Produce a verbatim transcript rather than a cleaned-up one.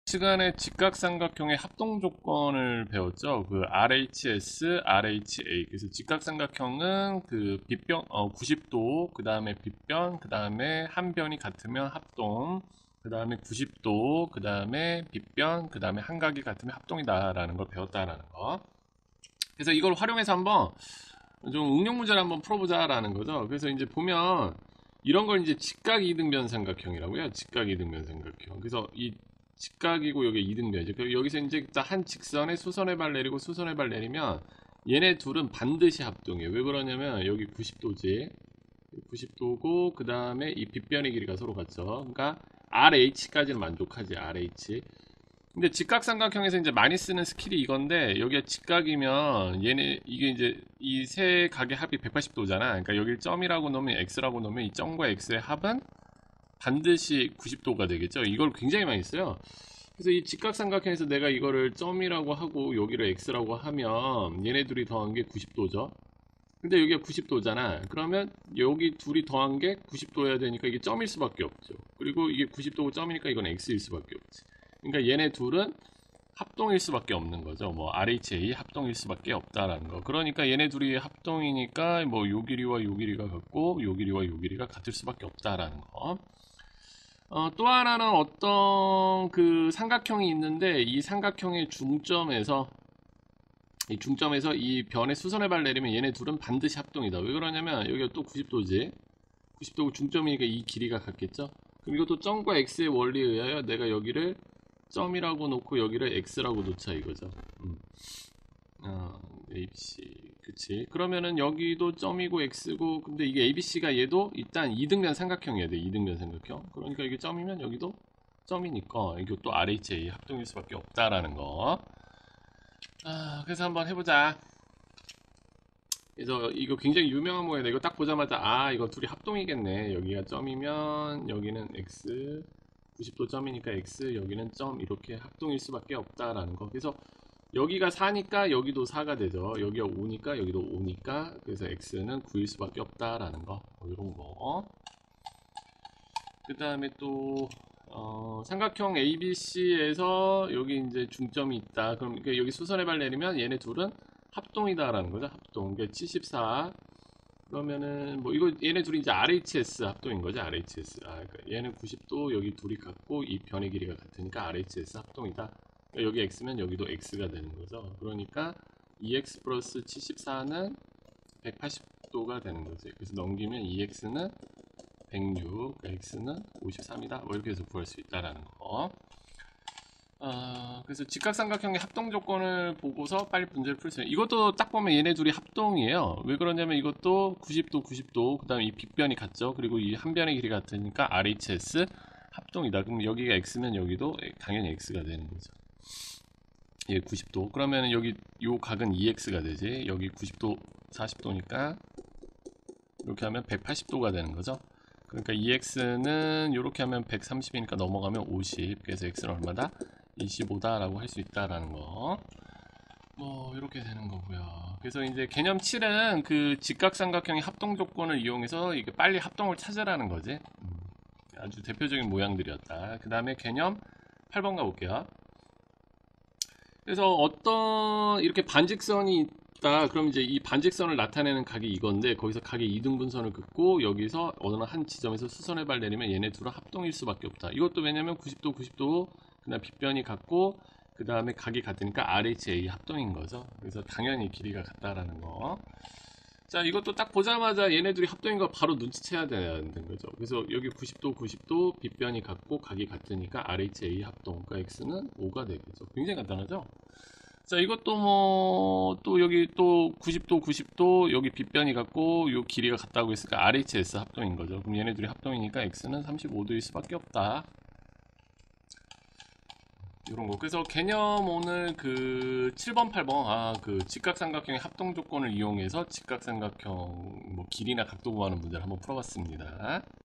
시간에 직각삼각형의 합동 조건을 배웠죠. 그 알에이치에스, 알에이치에이. 그래서 직각삼각형은 그 빗변 어, 구십 도, 그 다음에 빗변, 그 다음에 한 변이 같으면 합동, 그 다음에 구십 도, 그 다음에 빗변, 그 다음에 한각이 같으면 합동이다라는 걸 배웠다라는 거. 그래서 이걸 활용해서 한번 좀 응용 문제를 한번 풀어보자라는 거죠. 그래서 이제 보면 이런 걸 이제 직각 이등변 삼각형이라고요. 직각 이등변 삼각형. 그래서 이 직각이고 여기 이등변이죠. 여기서 이제 한 직선에 수선의 발 내리고 수선의 발 내리면 얘네 둘은 반드시 합동이에요. 왜 그러냐면 여기 구십 도지. 구십 도고 그 다음에 이 빗변의 길이가 서로 같죠. 그러니까 알에이치까지는 만족하지. 알에이치. 근데 직각삼각형에서 이제 많이 쓰는 스킬이 이건데 여기가 직각이면 얘네 이게 이제 이 세 각의 합이 백팔십 도잖아. 그러니까 여기를 점이라고 놓으면 x라고 놓으면 이 점과 x의 합은 반드시 구십 도가 되겠죠. 이걸 굉장히 많이 써요. 그래서 이 직각삼각형에서 내가 이거를 점이라고 하고 여기를 x라고 하면 얘네 둘이 더한 게 구십 도죠. 근데 여기가 구십 도잖아. 그러면 여기 둘이 더한 게 구십 도여야 되니까 이게 점일 수밖에 없죠. 그리고 이게 구십 도고 점이니까 이건 x일 수밖에 없지. 그러니까 얘네 둘은 합동일 수밖에 없는 거죠. 뭐 알에이치에이 합동일 수밖에 없다라는 거. 그러니까 얘네 둘이 합동이니까 뭐 요 길이와 요 길이가 같고 요 길이와 요 길이가 같을 수밖에 없다라는 거. 어, 또 하나는 어떤 그 삼각형이 있는데 이 삼각형의 중점에서 이 중점에서 이 변에 수선의 발 내리면 얘네 둘은 반드시 합동이다. 왜 그러냐면 여기가 또 구십 도지. 구십 도고 중점이니까 이 길이가 같겠죠. 그럼 이것도 점과 x의 원리에 의하여 내가 여기를 점이라고 놓고 여기를 x라고 놓자 이거죠. 음. 어, 에이비씨 그치. 그러면은 여기도 점이고 x고 근데 이게 에이비씨가 얘도 일단 이등변 삼각형이어야 돼. 이등변 삼각형. 그러니까 이게 점이면 여기도 점이니까 이것도 알에이치에이 합동일 수밖에 없다라는 거. 아, 그래서 한번 해보자. 그래서 이거 굉장히 유명한 모양이다. 이거 딱 보자마자 아 이거 둘이 합동이겠네. 여기가 점이면 여기는 x, 구십 도 점이니까 x, 여기는 점 이렇게 합동일 수밖에 없다라는 거. 그래서 여기가 사니까 여기도 사가 되죠. 여기가 오니까 여기도 오니까 그래서 x는 구일 수밖에 없다라는 거. 뭐 이런 거. 그 다음에 또 어, 삼각형 에이비씨에서 여기 이제 중점이 있다. 그럼 여기 수선의 발 내리면 얘네 둘은 합동이다라는 거죠. 합동. 그러니까 칠십사. 그러면은 뭐 이거 얘네 둘이 이제 알에이치에스 합동인 거죠. 알에이치에스. 아, 그러니까 얘는 구십 도 여기 둘이 같고 이 변의 길이가 같으니까 알에이치에스 합동이다. 그러니까 여기 x면 여기도 x가 되는 거죠. 그러니까 이엑스 플러스 칠십사는 백팔십 도가 되는 거지. 그래서 넘기면 이엑스는 백육, x는 오십삼이다. 뭐 이렇게 해서 구할 수 있다라는 거. 어, 그래서 직각삼각형의 합동 조건을 보고서 빨리 문제를 풀 수 있어요. 이것도 딱 보면 얘네 둘이 합동이에요. 왜 그러냐면 이것도 구십 도, 구십 도, 그 다음에 이 빗변이 같죠. 그리고 이 한 변의 길이 같으니까 알에이치에스 합동이다. 그럼 여기가 x면 여기도 당연히 x가 되는 거죠. 예, 구십 도. 그러면 여기 요 각은 이엑스가 되지. 여기 구십 도, 사십 도니까 이렇게 하면 백팔십 도가 되는 거죠. 그러니까 이엑스는 이렇게 하면 백삼십이니까 넘어가면 오십. 그래서 x는 얼마다? 이십오다 라고 할 수 있다라는 거. 뭐 이렇게 되는 거고요. 그래서 이제 개념 칠은 그 직각삼각형의 합동 조건을 이용해서 이게 빨리 합동을 찾으라는 거지. 음, 아주 대표적인 모양들이었다. 그 다음에 개념 팔 번 가볼게요. 그래서 어떤 이렇게 반직선이 있다. 그럼 이제 이 반직선을 나타내는 각이 이건데 거기서 각의 이등분선을 긋고 여기서 어느 한 지점에서 수선의 발 내리면 얘네 둘은 합동일 수밖에 없다. 이것도 왜냐면 구십 도, 구십 도 그다음 빗변이 같고 그 다음에 각이 같으니까 알에이치에이 합동인 거죠. 그래서 당연히 길이가 같다라는 거. 자, 이것도 딱 보자마자 얘네들이 합동인 거 바로 눈치채야 되는 거죠. 그래서 여기 구십 도, 구십 도 빗변이 같고 각이 같으니까 알에이치에이 합동. 그러니까 x는 오가 되겠죠. 굉장히 간단하죠. 자, 이것도 뭐 또 여기 또 구십 도, 구십 도 여기 빗변이 같고 요 길이가 같다고 했으니까 알에이치에스 합동인 거죠. 그럼 얘네들이 합동이니까 x는 삼십오 도일 수밖에 없다. 이런 거. 그래서 개념 오늘 그 칠 번, 팔 번, 아, 그 직각삼각형의 합동 조건을 이용해서 직각삼각형 뭐 길이나 각도 구하는 문제를 한번 풀어봤습니다.